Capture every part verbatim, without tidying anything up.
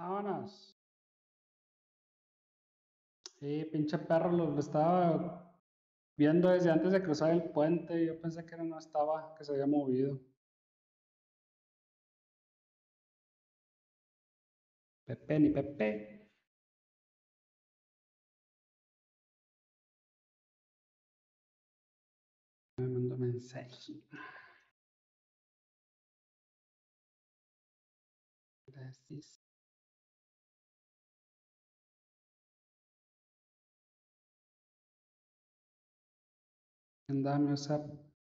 Vámonos. Sí, pinche perro, lo, lo estaba viendo desde antes de cruzar el puente y yo pensé que no estaba, que se había movido. Pepe, ni Pepe. Me mandó mensaje. Gracias. Andame, o sea,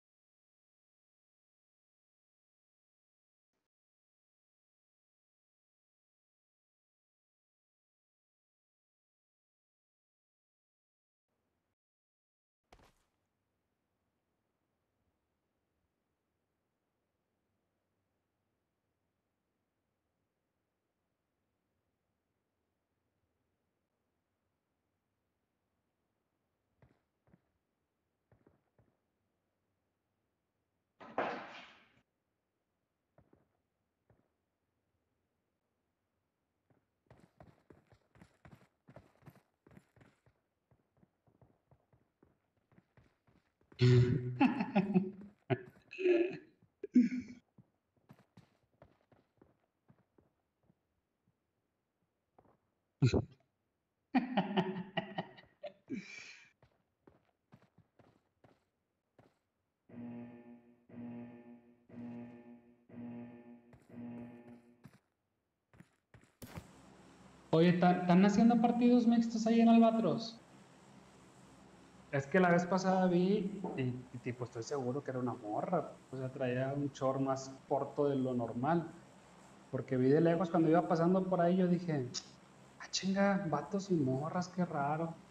oye, ¿están están haciendo partidos mixtos ahí en Albatros? Es que la vez pasada vi y, y tipo estoy seguro que era una morra, o sea, traía un short más corto de lo normal, porque vi de lejos cuando iba pasando por ahí, yo dije, ah, chinga, vatos y morras, qué raro.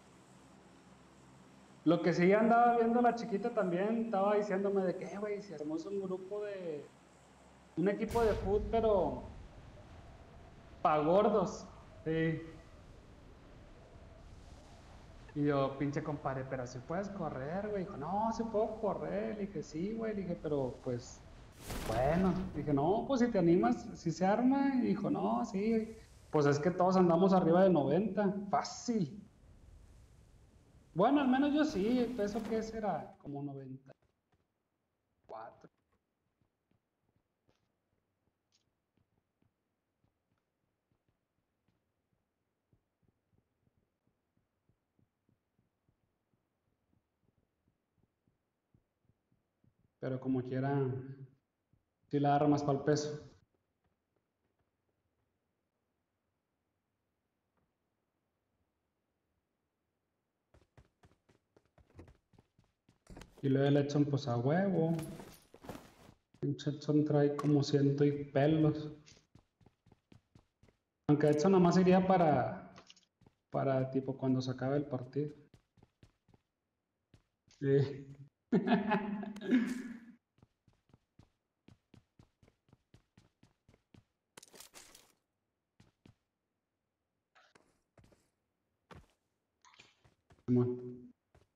Lo que sí andaba viendo la chiquita también, estaba diciéndome de que, "Eh, güey, si hacemos un grupo de, un equipo de fútbol, pero pa' gordos, sí. Y yo, pinche compadre, pero si puedes correr, güey. Dijo, no, sí puedo correr. Le dije, sí, güey. Le dije, pero pues, bueno. Le dije, no, pues si te animas, si se arma. Y dijo, no, sí. Pues es que todos andamos arriba de noventa, fácil. Bueno, al menos yo sí, el peso que será como noventa y cuatro. Pero como quiera, sí la agarro más para el peso. Y luego el Edson, pues a huevo. Pinche Edson trae como ciento y pelos. Aunque Edson nomás iría para, para tipo cuando se acabe el partido. Sí. Simón.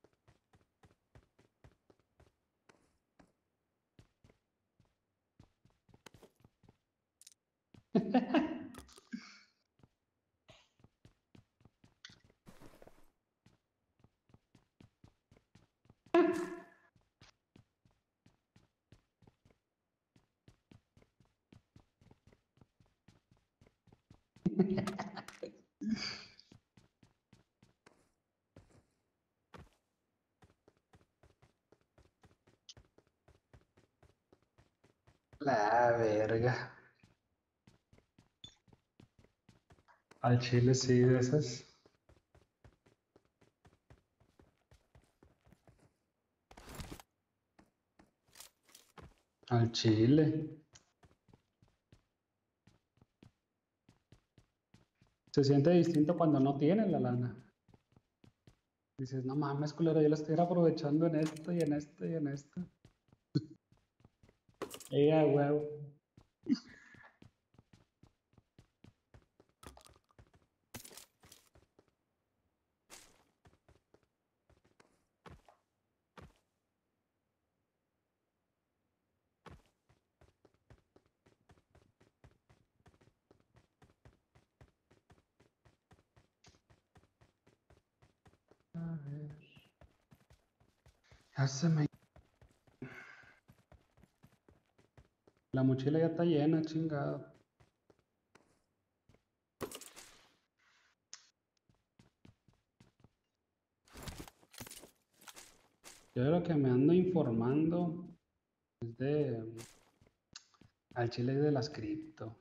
La verga. Al chile sí, de esas. Al chile. Se siente distinto cuando no tienes la lana. Dices, no mames, culero, yo lo estoy aprovechando en esto y en esto y en esto. Y a huevo. ver. Ya se me... La mochila ya está llena, chingado. Yo de lo que me ando informando es de... Al chile de las cripto.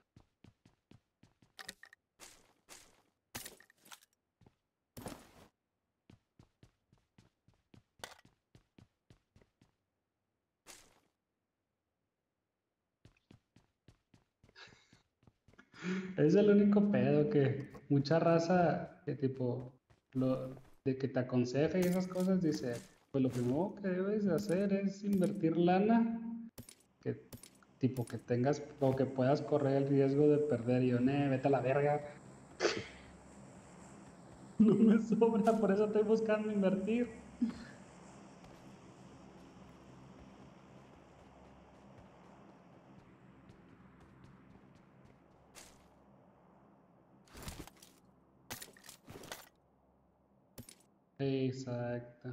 Es el único pedo que mucha raza que tipo lo de que te aconseja y esas cosas dice, pues lo primero que debes de hacer es invertir lana que tipo que tengas o que puedas correr el riesgo de perder y yo, "Nee, vete a la verga, no me sobra, por eso estoy buscando invertir." Exacto.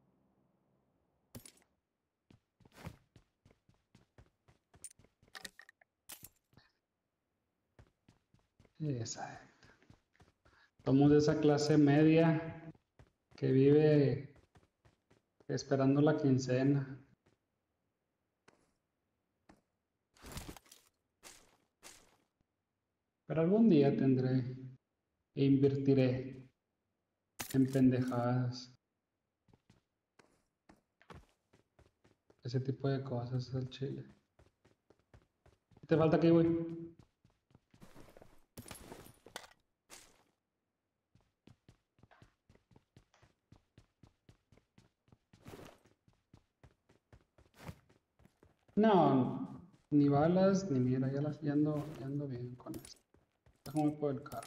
Exacto. Somos de esa clase media que vive esperando la quincena. Pero algún día tendré e invertiré en pendejadas. Ese tipo de cosas al chile. ¿Qué te falta aquí, güey? No, ni balas, ni mira, ya, las, ya, ando, ya ando bien con esto. Déjame por el carro.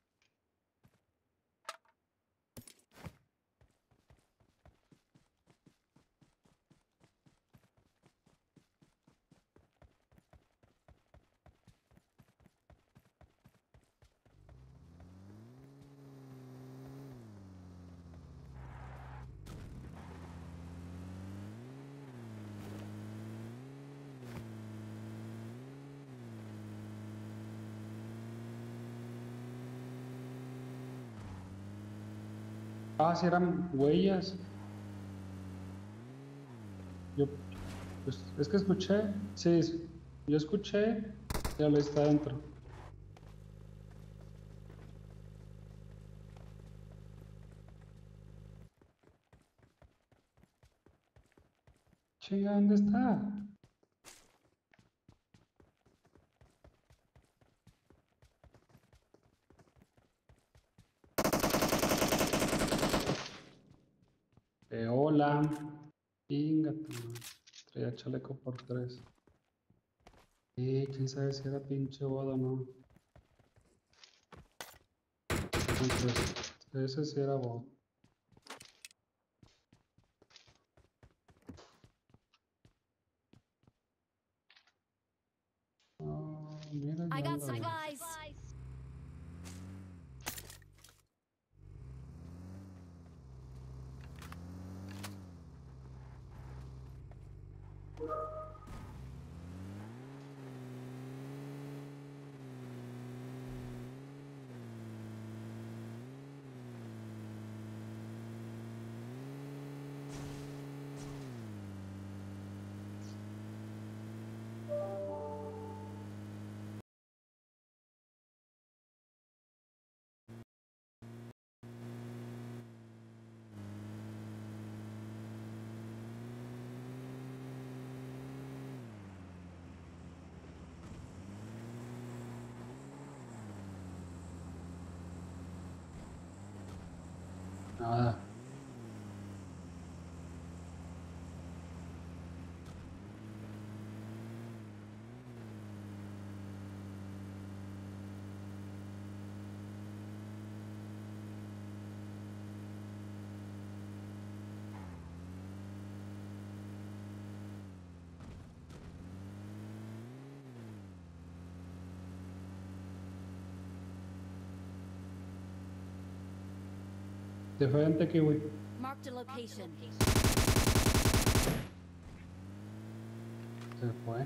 Ah, si eran huellas. Yo, pues, es que escuché, sí, sí, yo escuché, ya lo está adentro. Chinga, ¿dónde está? Eh, hola. Chinga, tu madre. Traía chaleco por tres. Y quién sabe si era pinche boda o no. Entonces, ese sí era boda. Oh, mira, I ya got anda bien. supplies. Nada. Diferente que, güey. Marked a location. Se fue.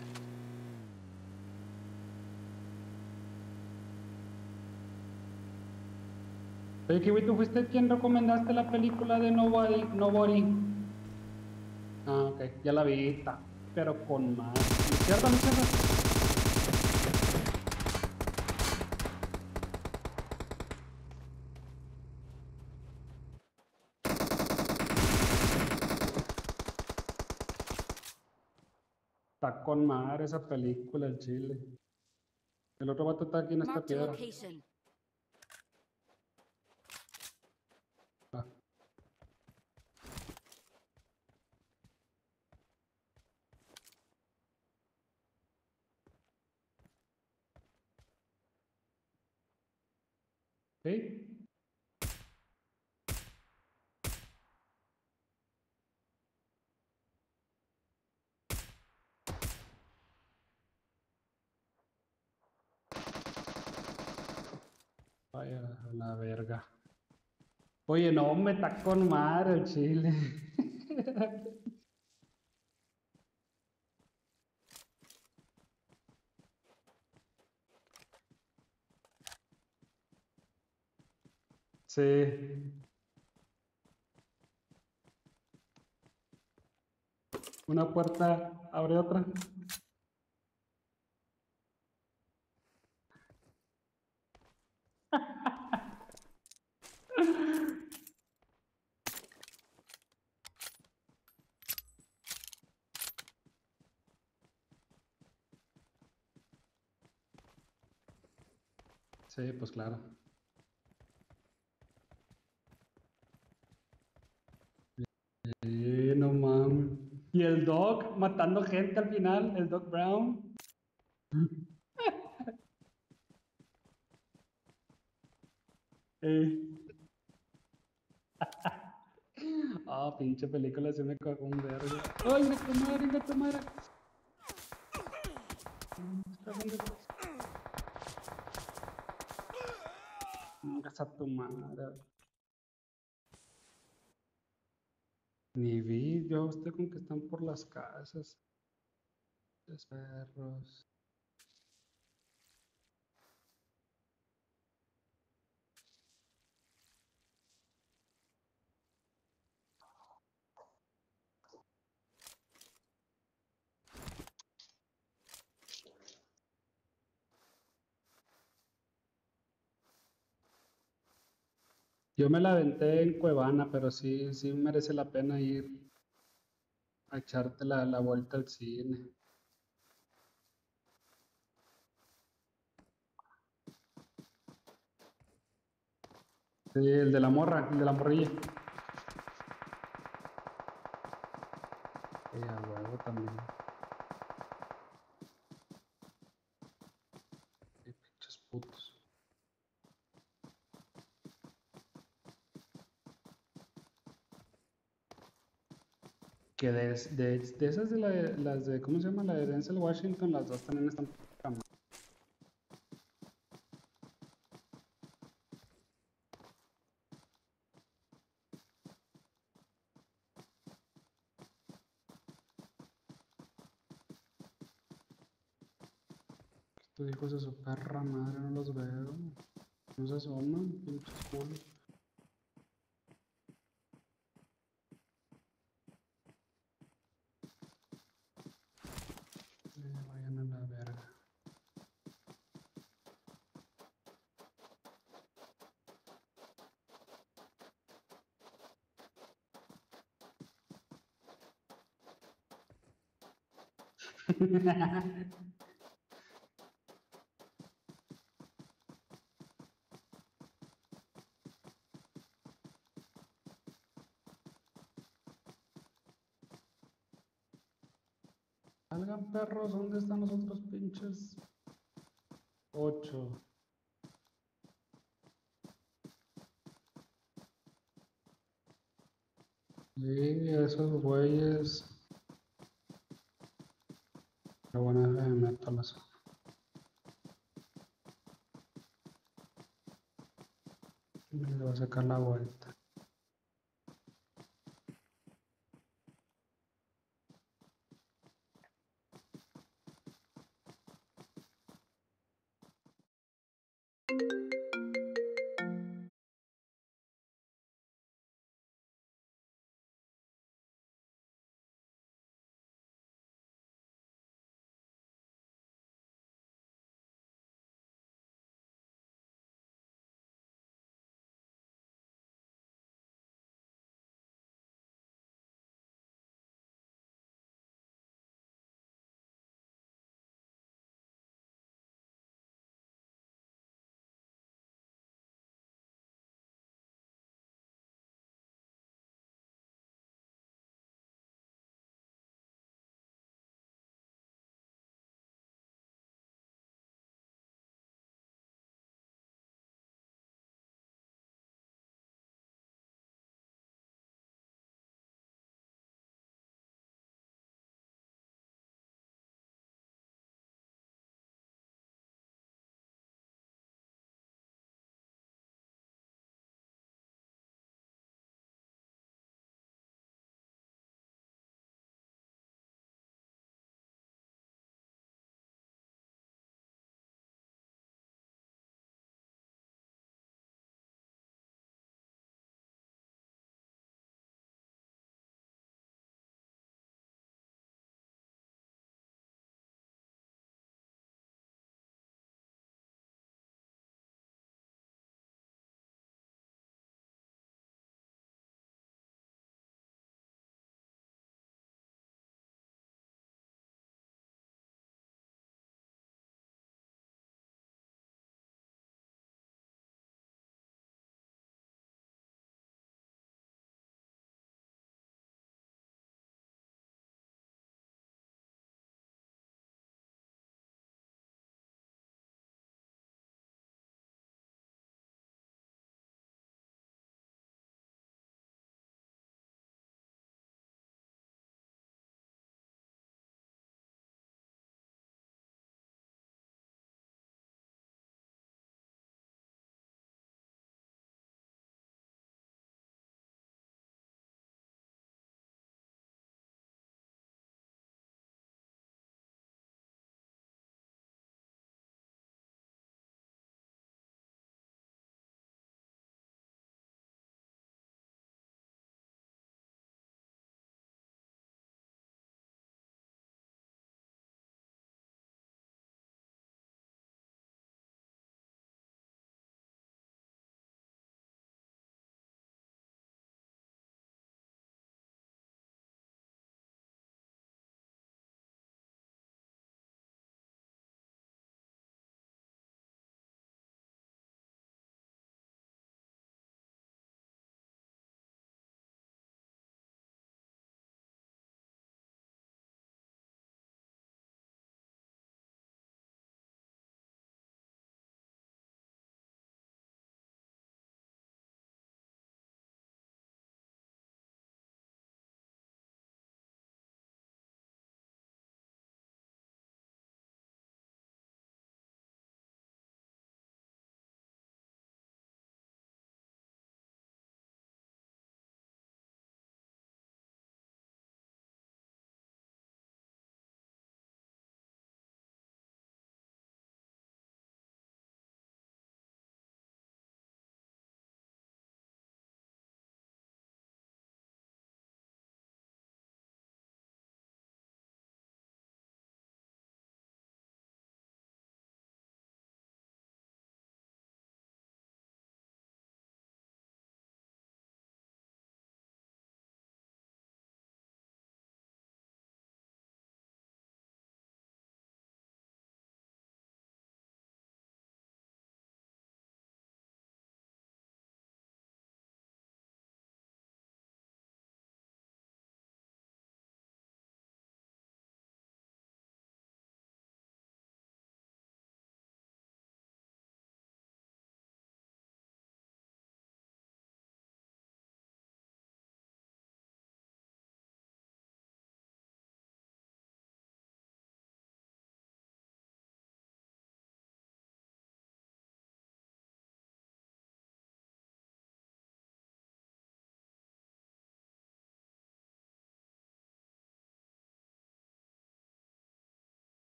Oye, Kiwi, ¿tú fuiste quien recomendaste la película de Nobody? Nobody? Ah, ok, ya la vi, está, pero con más. ¿No es cierto, no es cierto? Está con madre esa película, el chile. El otro vato está aquí en esta Marked a piedra. location. Ah, ¿sí? Vaya a la verga. Oye, no, me está con madre el chile. Sí. Una puerta abre otra. Sí, pues claro. Sí, no mames. Y el Doc matando gente al final, el Doc Brown. Eh. Ah, pinche película, se me cagó un vergo. ¡Ay, venga tu madre, venga tu madre! Está dando- Vengas a tu madre. Ni vi, yo estoy con que están por las casas. Los perros. Yo me la aventé en Cuevana, pero sí, sí merece la pena ir a echarte la, la vuelta al cine. Sí, el de la morra, el de la morrilla. Sí, a huevo también. Qué pinches putos. Que de, de, de esas de la, las de, ¿cómo se llama? La de Denzel Washington, las dos también están poca madre. Estos hijos de su perra madre, no los veo. No se asoman, pinches culos. Eh, vayan a la verga. Salgan perros, ¿dónde están los otros pinches? Ocho. Sí, esos güeyes. Pero bueno, déjame meto las. Le voy a sacar la vuelta.